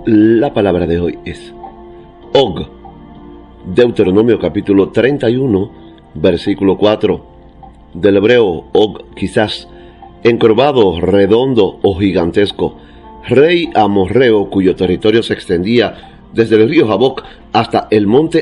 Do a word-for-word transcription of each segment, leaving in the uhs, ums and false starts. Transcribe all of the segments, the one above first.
La palabra de hoy es Og. Deuteronomio capítulo treinta y uno, versículo cuatro. Del hebreo Og, quizás, encorvado, redondo o gigantesco. Rey amorreo cuyo territorio se extendía desde el río Jaboc hasta el monte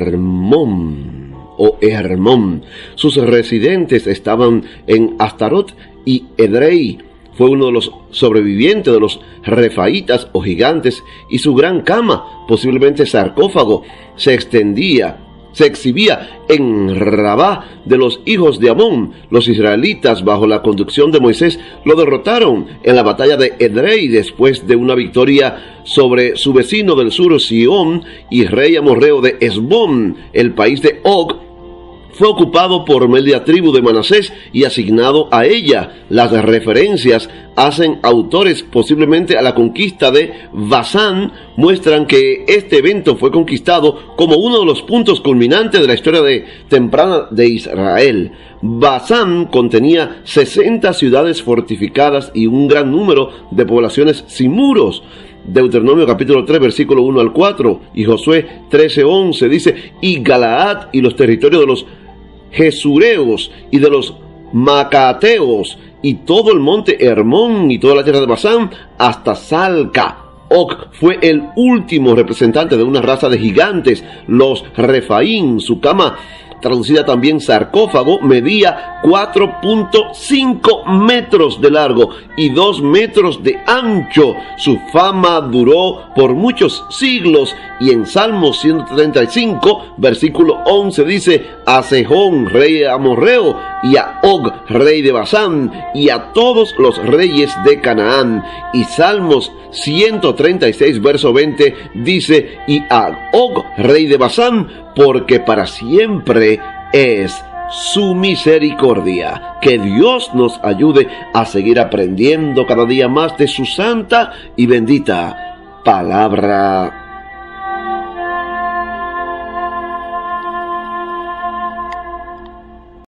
Armón o Hermón. Sus residentes estaban en Astarot y Edrei. Fue uno de los sobrevivientes de los refaítas o gigantes, y su gran cama, posiblemente sarcófago, se extendía, se exhibía en Rabá de los hijos de Amón. Los israelitas, bajo la conducción de Moisés, lo derrotaron en la batalla de Edrei después de una victoria sobre su vecino del sur, Sihón, y rey amorreo de Hesbón. El país de Og fue ocupado por media tribu de Manasés y asignado a ella. Las referencias hacen autores posiblemente a la conquista de Basán, muestran que este evento fue conquistado como uno de los puntos culminantes de la historia de, temprana de Israel. Basán contenía sesenta ciudades fortificadas y un gran número de poblaciones sin muros. Deuteronomio capítulo tres, versículo uno al cuatro, y Josué trece, once dice: y Galaad y los territorios de los Jesureos y de los Macateos y todo el monte Hermón y toda la tierra de Basán hasta Salca. Og fue el último representante de una raza de gigantes, los Refaín. Su cama, traducida también sarcófago, medía cuatro punto cinco metros de largo y dos metros de ancho. Su fama duró por muchos siglos, y en Salmos ciento treinta y cinco, versículo once dice: a Sejón, rey amorreo, y a Og, rey de Basán, y a todos los reyes de Canaán. Y Salmos ciento treinta y seis, verso veinte dice: y a Og, rey de Basán, porque para siempre es su misericordia. Que Dios nos ayude a seguir aprendiendo cada día más de su santa y bendita palabra